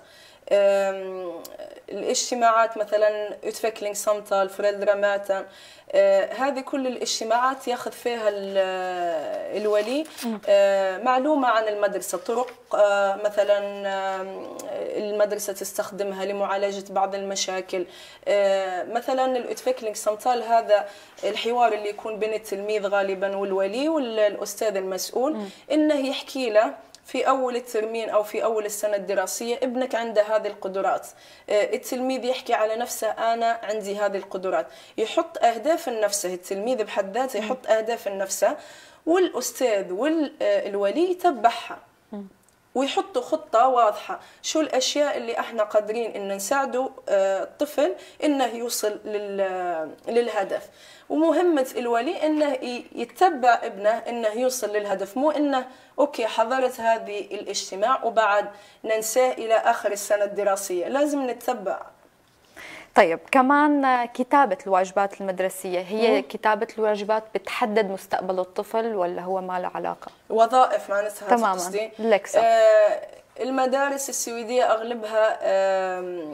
Speaker 2: الاجتماعات مثلا utveckling samtal föräldramöten، هذه كل الاجتماعات ياخذ فيها الولي معلومة عن المدرسة، طرق مثلا المدرسة تستخدمها لمعالجة بعض المشاكل. مثلا الutveckling samtal هذا الحوار اللي يكون بين التلميذ غالبا والولي والأستاذ المسؤول، إنه يحكي له في أول الترمين أو في أول السنة الدراسية ابنك عنده هذه القدرات. التلميذ يحكي على نفسه أنا عندي هذه القدرات، يحط أهداف لنفسه، التلميذ بحد ذاته يحط أهداف لنفسه، والأستاذ والولي يتبعها ويحطوا خطة واضحة شو الأشياء اللي احنا قادرين إن نساعده الطفل إنه يوصل للهدف. ومهمة الولي إنه يتبع ابنه إنه يوصل للهدف، مو إنه أوكي حضرت هذه الاجتماع وبعد ننساه إلى آخر السنة الدراسية، لازم نتبع.
Speaker 1: طيب كمان كتابة الواجبات المدرسية، هي مم. كتابة الواجبات بتحدد مستقبل الطفل ولا هو ما له علاقة؟
Speaker 2: وظائف معناتها
Speaker 1: تماما.
Speaker 2: آه المدارس السويدية أغلبها آه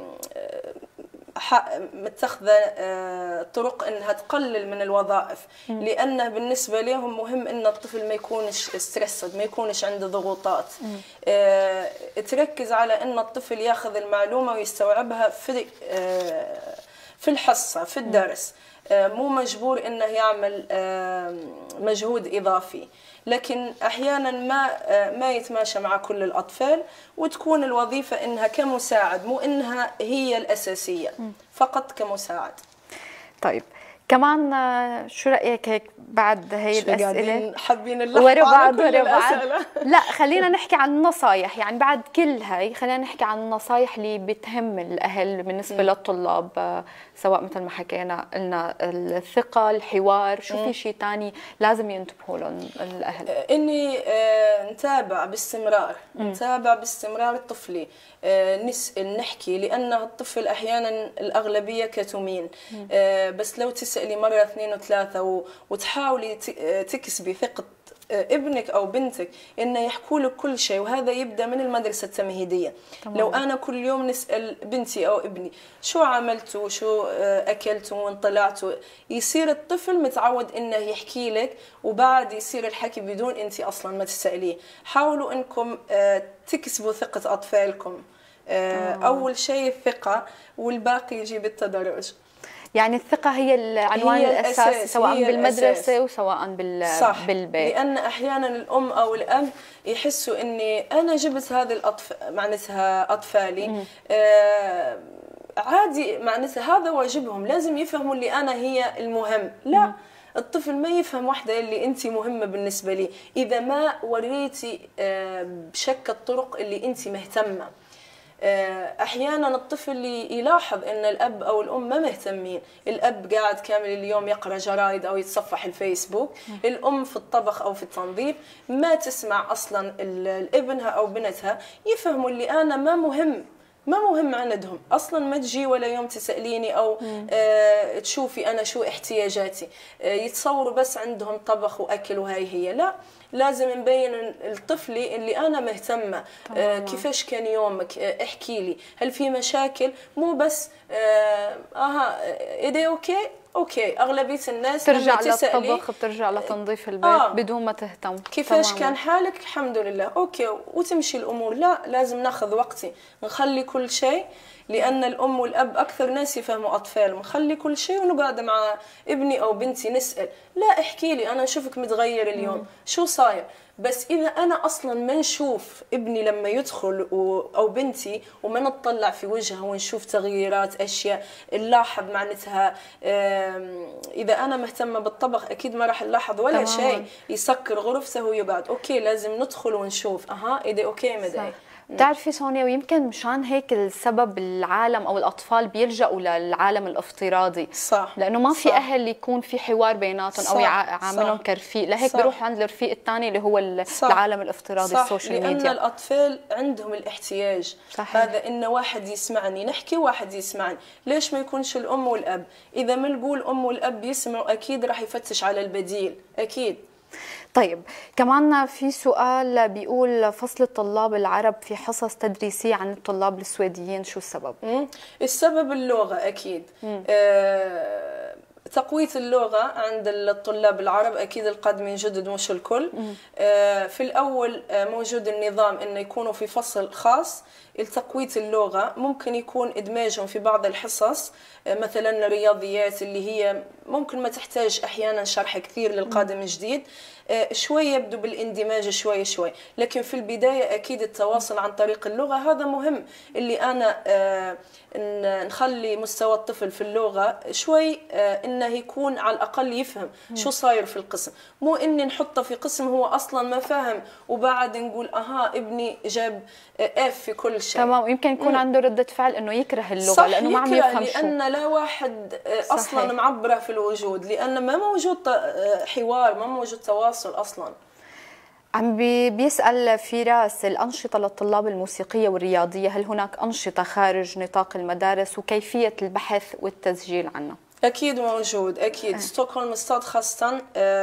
Speaker 2: متخذة طرق انها تقلل من الوظائف، لانه بالنسبه لهم مهم ان الطفل ما يكونش ستريسد، ما يكونش عنده ضغوطات. اه تركز على ان الطفل ياخذ المعلومه ويستوعبها في اه في الحصه في الدرس، اه مو مجبور انه يعمل اه مجهود اضافي. لكن احيانا ما ما يتماشى مع كل الاطفال، وتكون الوظيفه انها كمساعد، مو انها هي الاساسيه، فقط كمساعد.
Speaker 1: طيب كمان شو رايك هيك بعد هي الاسئله
Speaker 2: حابين
Speaker 1: ورا بعض ورا بعض لا خلينا نحكي عن النصايح، يعني بعد كل هاي خلينا نحكي عن النصايح اللي بتهم الاهل بالنسبه م. للطلاب، سواء مثل ما حكينا قلنا الثقه، الحوار، شو في شيء ثاني لازم ينتبهوا له الاهل؟
Speaker 2: اني نتابع باستمرار، نتابع باستمرار طفلي، نسال نحكي، لان الطفل احيانا الاغلبيه كتومين، بس لو تسالي مره اثنين وثلاثه وتحاولي تكسبي ثقه ابنك او بنتك انه يحكوا لك كل شيء، وهذا يبدا من المدرسه التمهيديه. طبعا. لو انا كل يوم نسال بنتي او ابني شو عملتوا، شو اكلتوا، وين طلعتوا، يصير الطفل متعود انه يحكي لك، وبعد يصير الحكي بدون انت اصلا ما تساليه. حاولوا انكم تكسبوا ثقه اطفالكم. طبعا. اول شيء الثقه، والباقي يجي بالتدرج.
Speaker 1: يعني الثقة هي العنوان هي الأساس، الأساس سواء هي بالمدرسة الأساس. وسواء بال...
Speaker 2: صح.
Speaker 1: بالبيت.
Speaker 2: لأن أحيانا الأم أو الأب يحسوا إني أنا جبت هذه الأطف... معناتها أطفالي آه عادي، معناتها هذا واجبهم، لازم يفهموا اللي أنا هي المهم. لا، م. الطفل ما يفهم واحدة اللي أنت مهمة بالنسبة لي إذا ما وريتي آه بشكل الطرق اللي أنت مهتمة. احيانا الطفل يلاحظ ان الاب او الام ما مهتمين، الاب قاعد كامل اليوم يقرا جرايد او يتصفح الفيسبوك، الام في الطبخ او في التنظيف، ما تسمع اصلا ابنها او بنتها يفهموا اللي انا ما مهم ما مهم عندهم اصلا، ما تجي ولا يوم تساليني او آه تشوفي انا شو احتياجاتي، آه يتصوروا بس عندهم طبخ واكل وهي هي. لا، لازم نبين الطفل اللي انا مهتمه، آه كيفاش كان يومك، آه احكي لي، هل في مشاكل، مو بس آه اها ايدي اوكي اوكي. اغلبيه الناس
Speaker 1: ترجع للطبخ، بترجع لتنظيف البيت آه. بدون ما تهتم
Speaker 2: كيفاش تماما. كان حالك، الحمد لله اوكي، وتمشي الامور. لا، لازم ناخذ وقتي، نخلي كل شيء، لان الام والاب اكثر ناس يفهموا اطفالهم، نخلي كل شيء ونقعد مع ابني او بنتي نسال، لا احكي لي انا اشوفك متغير اليوم، مم. شو صاير. بس إذا أنا أصلاً ما نشوف ابني لما يدخل أو بنتي وما نطلع في وجهها ونشوف تغييرات أشياء، نلاحظ معناتها إذا أنا مهتمة بالطبخ أكيد ما راح نلاحظ ولا شيء، يسكر غرفته ويقعد. أوكي، لازم ندخل ونشوف أها إذا أوكي مدى.
Speaker 1: بتعرفي سونيا، ويمكن مشان هيك السبب العالم او الاطفال بيلجأوا للعالم الافتراضي،
Speaker 2: صح،
Speaker 1: لانه ما في
Speaker 2: صح.
Speaker 1: اهل يكون في حوار بيناتهم او يعاملهم كرفيق، لهيك بيروحوا عند الرفيق الثاني اللي هو صح. العالم الافتراضي،
Speaker 2: صح.
Speaker 1: السوشيال
Speaker 2: لأن
Speaker 1: ميديا.
Speaker 2: لان الاطفال عندهم الاحتياج صحيح. هذا ان واحد يسمعني نحكي واحد يسمعني، ليش ما يكونش الام والاب؟ اذا ما نقول ام والاب يسمعوا اكيد راح يفتش على البديل اكيد.
Speaker 1: طيب، كمان في سؤال بيقول فصل الطلاب العرب في حصص تدريسية عن الطلاب السويديين، شو السبب؟
Speaker 2: مم. السبب اللغة أكيد. آه تقوية اللغة عند الطلاب العرب أكيد، القادمين جدد مش الكل. آه في الأول آه موجود النظام أنه يكونوا في فصل خاص لتقوية اللغة، ممكن يكون إدماجهم في بعض الحصص، آه مثلا الرياضيات اللي هي ممكن ما تحتاج أحيانا شرح كثير للقادم الجديد، آه شوية يبدو بالاندماج شوي شوي، لكن في البداية أكيد التواصل عن طريق اللغة هذا مهم، اللي أنا آه نخلي مستوى الطفل في اللغة شوي آه انه يكون على الاقل يفهم شو صاير في القسم، مو اني نحطه في قسم هو اصلا ما فهم وبعد نقول اها ابني جاب اف في كل شيء.
Speaker 1: تمام، ويمكن يكون مم. عنده ردة فعل انه يكره اللغة لانه ما عم يفهم شو،
Speaker 2: لان لا واحد اصلا صحيح. معبره في الوجود، لان ما موجود حوار، ما موجود تواصل اصلا.
Speaker 1: عم بيسأل فراس، الأنشطة للطلاب الموسيقية والرياضية، هل هناك أنشطة خارج نطاق المدارس وكيفية البحث والتسجيل عنها؟
Speaker 2: أكيد موجود أكيد. أه. ستوكهولم ستاد خاصة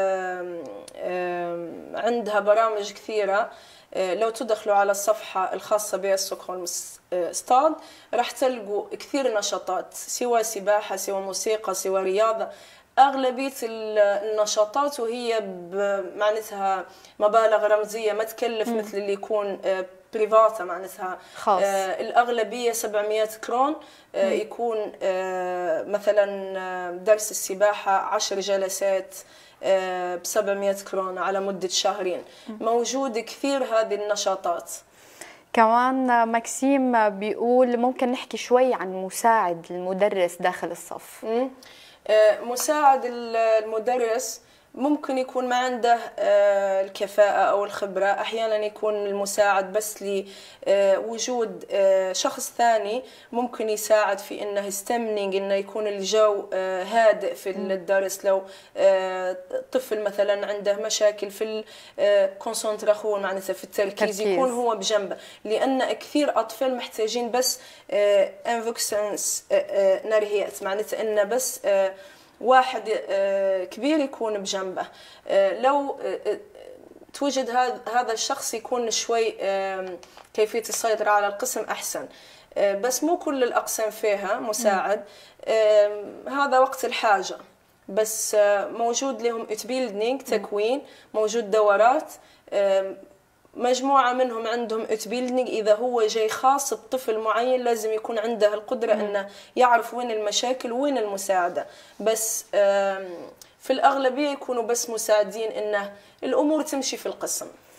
Speaker 2: عندها برامج كثيرة، لو تدخلوا على الصفحة الخاصة بستوكهولم ستاد راح تلقوا كثير نشاطات، سواء سباحة سواء موسيقى سواء رياضة، أغلبية النشاطات وهي معناتها مبالغ رمزية ما تكلف م. مثل اللي يكون بريفاتا معناتها
Speaker 1: خاص.
Speaker 2: آه الأغلبية سبعمئة كرون، آه يكون آه مثلا درس السباحة عشر جلسات آه بسبعمئة كرون على مدة شهرين. م. موجود كثير هذه النشاطات.
Speaker 1: كمان ماكسيم بيقول ممكن نحكي شوي عن مساعد المدرس داخل الصف.
Speaker 2: م. مساعد المدرس ممكن يكون ما عنده الكفاءة أو الخبرة، أحيانا يكون المساعد بس لوجود شخص ثاني ممكن يساعد في إنه يستمنينج، إنه يكون الجو هادئ في الدرس. لو طفل مثلا عنده مشاكل في الكونسنتراسيون معناتها في التركيز، يكون هو بجنبه، لأن كثير أطفال محتاجين بس انفوكسنس نرهيات، معناتها إنه بس واحد كبير يكون بجنبه. لو توجد هذا الشخص يكون شوي كيفية السيطرة على القسم أحسن، بس مو كل الأقسام فيها مساعد، هذا وقت الحاجة. بس موجود لهم اتبيلدنينج تكوين، موجود دورات، مجموعة منهم عندهم اتبيلدنينج، إذا هو جاي خاص بطفل معين لازم يكون عنده القدرة أنه يعرف وين المشاكل وين المساعدة. بس في الأغلبية يكونوا بس مساعدين أنه الأمور تمشي في القسم.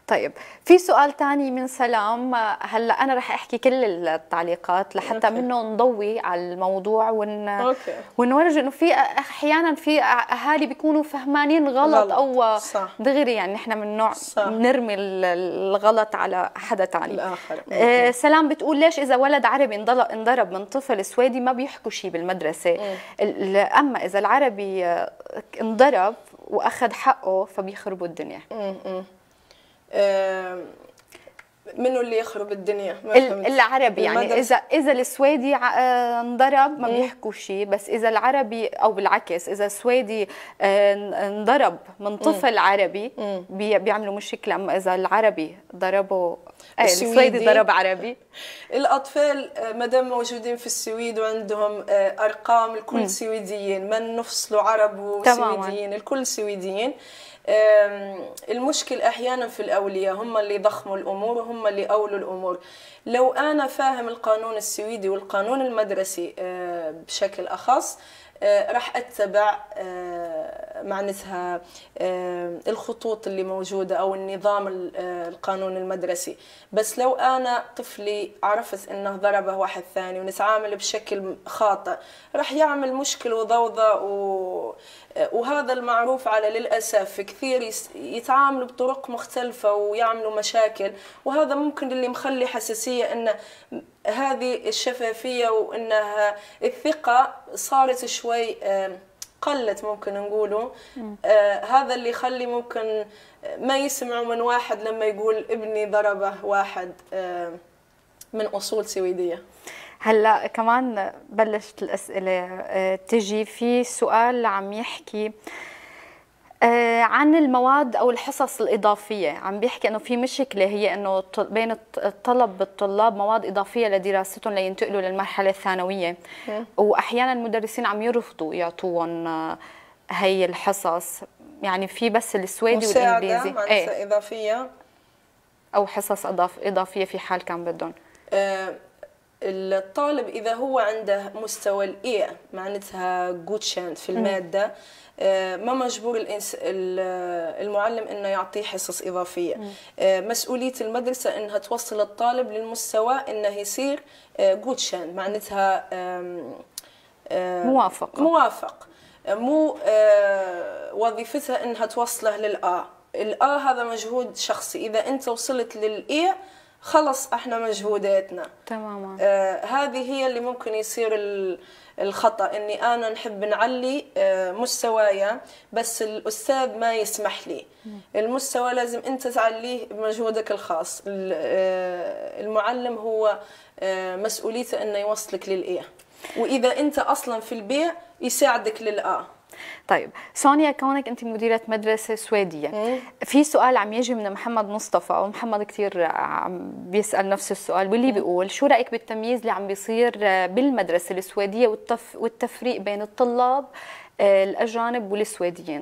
Speaker 1: طيب في سؤال تاني من سلام. هلا انا رح احكي كل التعليقات لحتى أوكي. منه نضوي على الموضوع ون أوكي. ونورجي انه في احيانا في اهالي بيكونوا فهمانين غلط, غلط. او صح. دغري يعني نحن من نوع نرمي الغلط على حدا ثاني الاخر. آه سلام بتقول ليش اذا ولد عربي انضرب من طفل سويدي ما بيحكوا شيء بالمدرسه، اما اذا العربي انضرب واخذ حقه فبيخربوا الدنيا.
Speaker 2: امم آه منو اللي يخرب الدنيا؟
Speaker 1: العربي يعني المدرسة. اذا اذا السويدي انضرب ما بيحكوا شيء، بس اذا العربي او بالعكس اذا السويدي انضرب من طفل مم. عربي بي بيعملوا مشكله، اما اذا العربي ضربه السويدي ضرب عربي.
Speaker 2: الاطفال ما دام موجودين في السويد وعندهم ارقام الكل مم. سويديين، ما نفصلوا عرب وسويديين، الكل سويديين. المشكل احيانا في الاولياء، هم اللي ضخموا الامور وهم اللي اولوا الامور. لو انا فاهم القانون السويدي والقانون المدرسي بشكل اخص راح اتبع معناتها الخطوط اللي موجوده او النظام القانون المدرسي. بس لو انا طفلي عرفت انه ضربه واحد ثاني ونتعامل بشكل خاطئ راح يعمل مشكل وضوضاء، و وهذا المعروف على للاسف كثير يتعاملوا بطرق مختلفه ويعملوا مشاكل، وهذا ممكن اللي مخلي حساسيه ان هذه الشفافيه وانها الثقه صارت شوي قلت ممكن نقوله. آه هذا اللي يخلي ممكن ما يسمعوا من واحد لما يقول ابني ضربه واحد آه من اصول سويديه.
Speaker 1: هلا كمان بلشت الاسئله آه تجي. في سؤال عم يحكي آه عن المواد او الحصص الاضافيه، عم بيحكي انه في مشكله هي انه بين الطلب بالطلاب مواد اضافيه لدراستهم لينتقلوا للمرحله الثانويه، واحيانا المدرسين عم يرفضوا يعطوهم آه هي الحصص، يعني في بس السويدي والانجليزي
Speaker 2: ايه اضافيه
Speaker 1: او حصص اضاف اضافيه في حال كان بدهم.
Speaker 2: آه الطالب اذا هو عنده مستوى الاي معناتها جودشاند في الماده ما مجبور المعلم انه يعطيه حصص اضافيه. مسؤوليه المدرسه انها توصل الطالب للمستوى انه يصير جودشاند معناتها
Speaker 1: موافق
Speaker 2: موافق مو وظيفتها انها توصله للآ. الآ هذا مجهود شخصي، اذا انت وصلت للإي خلص احنا مجهوداتنا
Speaker 1: تماما.
Speaker 2: آه هذه هي اللي ممكن يصير الخطأ، اني انا نحب نعلي آه مستوايا بس الاستاذ ما يسمح لي. المستوى لازم انت تعليه بمجهودك الخاص. آه المعلم هو آه مسؤوليته انه يوصلك للإيه، واذا انت اصلا في البيع يساعدك للآ.
Speaker 1: طيب سونيا، كونك انت مديره مدرسه سويديه، مم. في سؤال عم يجي من محمد مصطفى، ومحمد كثير عم بيسال نفس السؤال، واللي بيقول شو رايك بالتمييز اللي عم بيصير بالمدرسه السويديه والتف والتفريق بين الطلاب الاجانب والسويديين؟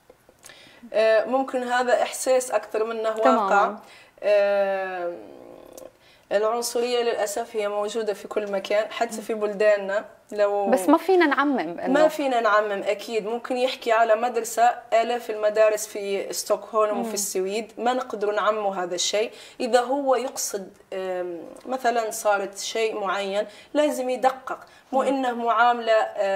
Speaker 2: ممكن هذا احساس اكثر منه واقع. آه العنصريه للاسف هي موجوده في كل مكان حتى في بلداننا. لو
Speaker 1: بس ما فينا نعمم،
Speaker 2: ما فينا نعمم اكيد. ممكن يحكي على مدرسه آلاف المدارس في ستوكهولم وفي السويد، ما نقدر نعمم هذا الشيء. اذا هو يقصد مثلا صارت شيء معين لازم يدقق، مو انه معامله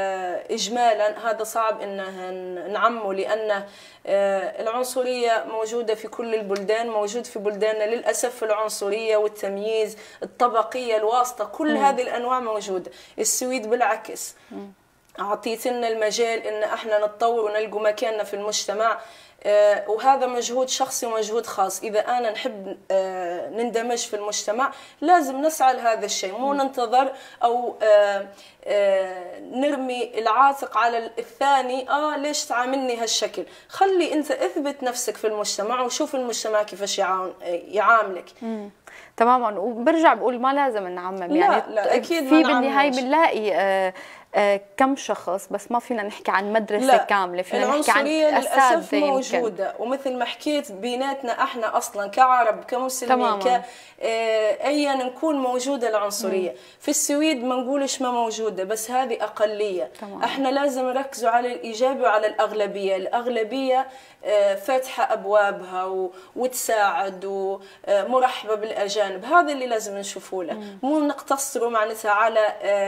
Speaker 2: اجمالا هذا صعب انه نعمه، لانه العنصريه موجوده في كل البلدان. موجود في بلداننا للاسف العنصريه والتمييز الطبقيه الواسطه، كل م. هذه الانواع موجوده. السويد بالعكس اعطيت لنا المجال ان احنا نتطور ونلقوا مكاننا في المجتمع، آه وهذا مجهود شخصي ومجهود خاص. اذا انا نحب آه نندمج في المجتمع لازم نسعى لهذا الشيء، مو ننتظر او آه آه نرمي العاتق على الثاني. اه ليش تعاملني هالشكل؟ خلي انت اثبت نفسك في المجتمع وشوف المجتمع كيفاش يعاملك.
Speaker 1: مم. تماما. وبرجع بقول ما لازم نعمم، يعني
Speaker 2: لا لا اكيد
Speaker 1: في بالنهايه بنلاقي آه كم شخص، بس ما فينا نحكي عن مدرسة
Speaker 2: لا.
Speaker 1: كاملة، فينا نحكي عن
Speaker 2: للأسف موجودة، ومثل ما حكيت بيناتنا احنا أصلا كعرب كمسلمين ك آه أيا نكون موجودة العنصرية. مم. في السويد ما نقولش ما موجودة، بس هذه أقلية. تمام. احنا لازم نركزوا على الإيجابي وعلى الأغلبية. الأغلبية آه فاتحة أبوابها وتساعد ومرحبة بالأجانب، هذا اللي لازم نشوفه له. مو نقتصروا معناتها على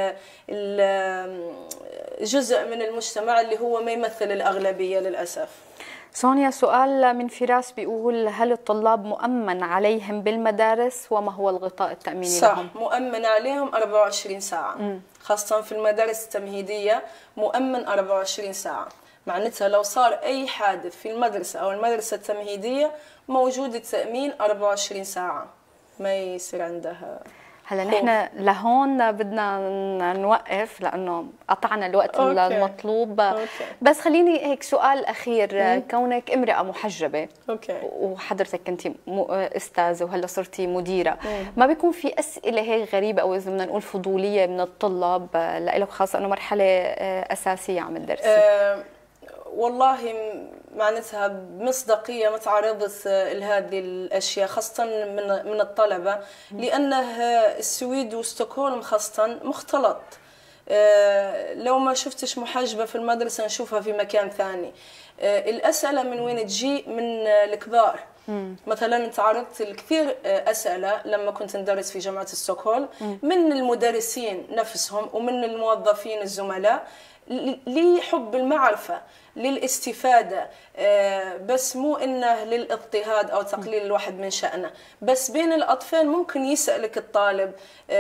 Speaker 2: جزء من المجتمع اللي هو ما يمثل الأغلبية للأسف.
Speaker 1: سونيا، سؤال من فراس بيقول: هل الطلاب مؤمن عليهم بالمدارس، وما هو الغطاء التأميني
Speaker 2: صح
Speaker 1: لهم؟
Speaker 2: صح، مؤمن عليهم أربعة وعشرين ساعة. م. خاصة في المدارس التمهيدية مؤمن أربعة وعشرين ساعة. معناتها لو صار أي حادث في المدرسة أو المدرسة التمهيدية موجود التأمين أربعة وعشرين ساعة، ما يصير عندها.
Speaker 1: هلا نحن لهون بدنا نوقف لانه قطعنا الوقت أوكي. المطلوب. أوكي. بس خليني هيك سؤال اخير. مم. كونك امراه محجبه أوكي. وحضرتك كنتي استاذه وهلا صرتي مديره، مم. ما بيكون في اسئله هيك غريبه او اذا بدنا نقول فضوليه من الطلاب لإلك، خاصه انه مرحله اساسيه عم تدرسي؟ أه
Speaker 2: والله معناتها بمصداقيه ما تعرضت لهذه الاشياء خاصه من من الطلبه، لانه السويد وستوكهولم خاصه مختلط. لو ما شفتش محجبه في المدرسه نشوفها في مكان ثاني. الاسئله من وين تجي؟ من الكبار. مثلا تعرضت لكثير اسئله لما كنت ندرس في جامعه ستوكهولم من المدرسين نفسهم ومن الموظفين الزملاء لحب المعرفة، للاستفادة، بس مو إنه للاضطهاد أو تقليل الواحد من شأنه. بس بين الأطفال ممكن يسألك الطالب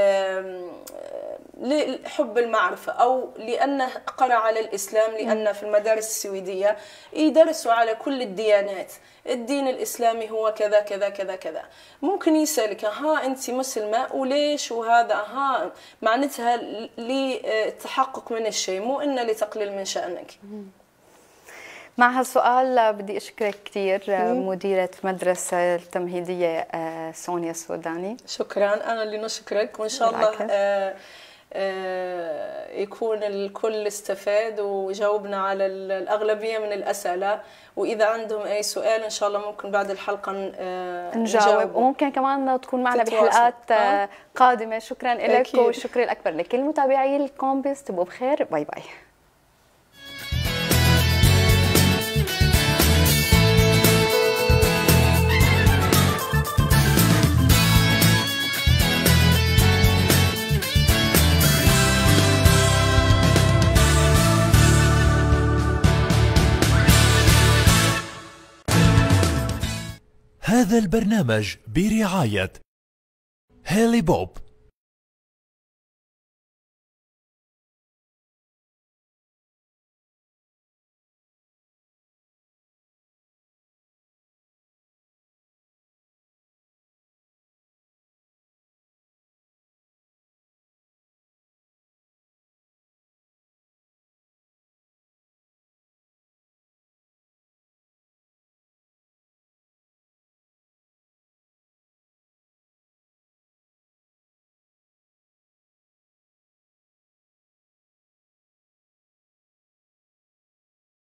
Speaker 2: لحب المعرفة أو لأنه قرأ على الإسلام، لأن في المدارس السويدية يدرسوا على كل الديانات. الدين الإسلامي هو كذا كذا كذا كذا. ممكن يسألك: ها أنت مسلمة وليش؟ وهذا ها معناتها للتحقق من الشيء، مو إنه لتقليل من شأنك.
Speaker 1: مع هالسؤال بدي أشكرك كثير مديرة مدرسة التمهيدية سونيا السوداني.
Speaker 2: شكرا، أنا اللي نشكرك، وإن شاء الله آه آه يكون الكل استفاد وجاوبنا على الأغلبية من الأسئلة. وإذا عندهم أي سؤال إن شاء الله ممكن بعد الحلقة آه
Speaker 1: نجاوب، وممكن كمان تكون معنا بحلقات آه قادمة. شكرا لك والشكر الأكبر لكل متابعي الكومبس. تبقوا بخير، باي باي.
Speaker 3: هذا البرنامج برعاية هيلي بوب.